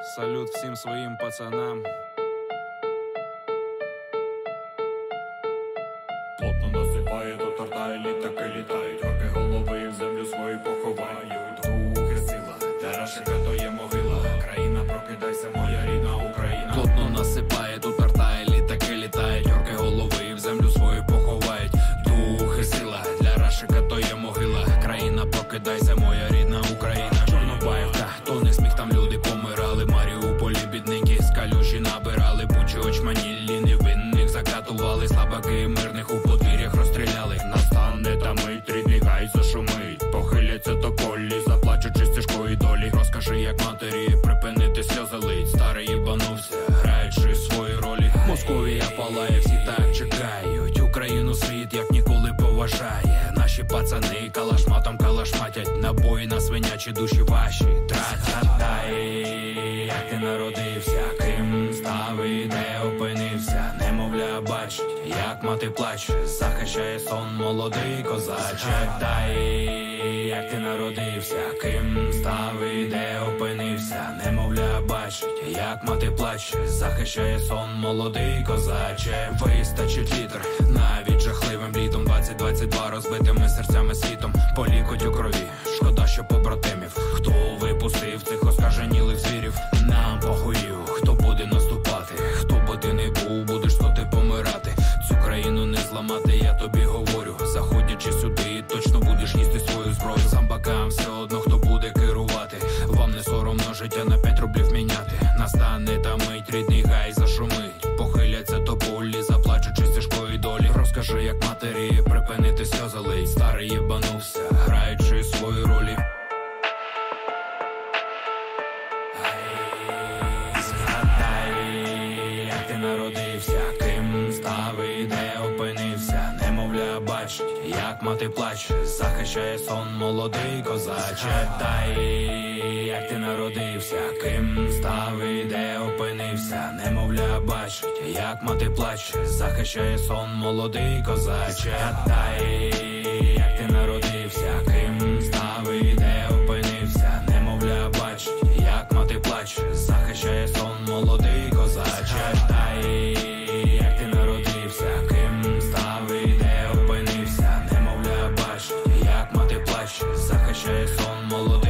Салют всім своїм пацанам. Плотно насипає, то торта, літаки літають, орки голови в землю свої поховають. Друге сила, для Рашика то є могила. Країна, прокидайся, моя рідна Україна. Плотно насипає, тут торта, літаки літають, орки голови в землю свою поховають. Дух і сила, для Рашика то є могила. Країна, прокидайся, моя рідна Україна. Чорнобаївка, то не сміх, там люди помирали. Маріуполі бідненькі з калюжі набирали. Бучі очманілі, невинних закатували. Слабаки мирних у подвір'ях розстріляли. Настане та мить, рідний гай зашумить. Похиляться тополі, заплачучи стежкою долі. Розкажи, як матері припинити сльози лить. Старий їбанувся, граючи свої ролі. Московія палає, всі так чекають. Україну світ як ніколи поважає. Наші пацани калашматом калашматять. Набої на свинячі душі ваші тратять. Як ти народився, ким став і де опинився. Немовля бачить, як мати плаче, захищає сон молодий козаче. Як ти народився, ким став і де опинився. Немовля бачить, як мати плаче, захищає сон молодий козаче. Вистачить літр, навіть жахливим літом. 2022 розбитими серцями світом. Полікоть у крові, шкода, що побратимів. Хто випустив цих оскаженілих звірів? Нам похуїв, хто буде наступати. Хто би ти не був, будеш ти помирати. Цю країну не зламати, я тобі говорю. Заходячи сюди, точно будеш їсти свою зброю. Зомбакам все одно, хто буде керувати. Вам не соромно життя на 5 рублів міняти. Настане та мить, рідний гай зашумить. Похиляться тополі, заплачучи стежкою долі. Розкажи, як матері припинити сльози лить. Старий їбанувся, граючи свої ролі. Як ти народився, ким став і де опинився. Немовля бачить, як мати плаче, захищає сон молодий козаче. Як ти народився, ким став і де опинився. Немовля бачить, як мати плаче, захищає сон молодий козаче. Як ти народився, ким став і де опинився. Немовля бачить, як мати плаче, захищає сон молодий козаче. Як ти народився, ким став і де опинився. Немовля бачить, як мати плаче, захищає сон молодий.